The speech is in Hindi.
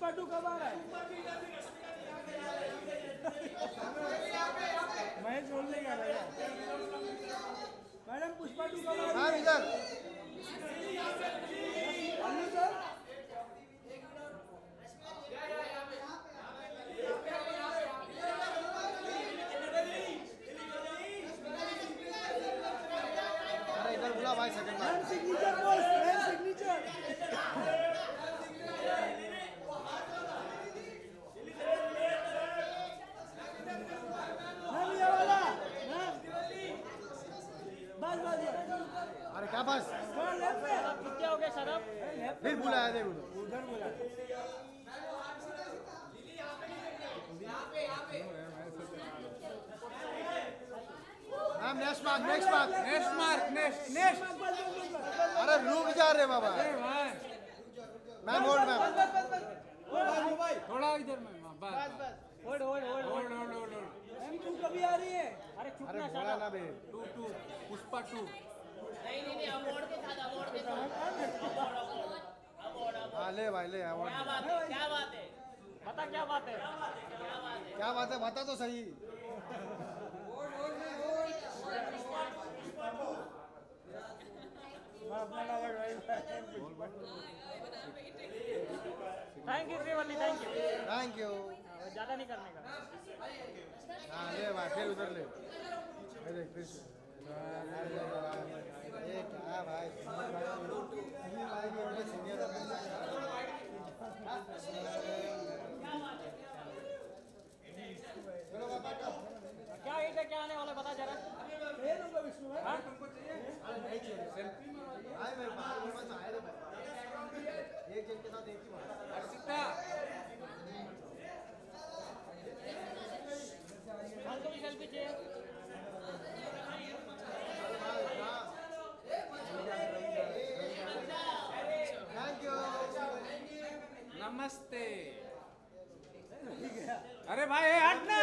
पुष्पा 2 कब आ रहा है? मैं बोलने का भैया। मैडम पुष्पा 2 कब आ रहा है? इधर इधर बुला भाई सेकंड में सिग्नेचर बॉस सिग्नेचर ये वाला बस बस अरे क्या बस क्या हो गया शराब फिर बुलाया देखो उधर बुला मैम नेक्स्ट मार्क अरे रुक जा रे बाबा मैम होल्ड मैम थोड़ा इधर में बस होल्ड मैम तू कभी आ रही है? अरे बोला ना बे टू पुष्पा 2 नहीं अवार्ड के साथ हाँ ले भाई ले अवार्ड क्या बात है बता क्या बात है? बता तो सही thank you Srivalli thank you ज्यादा नहीं करने का। हाँ ले भाई फिर उधर ले देख फिर ये क्या भाई सीनियर क्या हिट है क्या आने वाला बता जरा। हाँ? एक जन के साथ एक ही बात हमको भी सेल्फी चाहिए। थैंक यू नमस्ते अरे भाई हट ना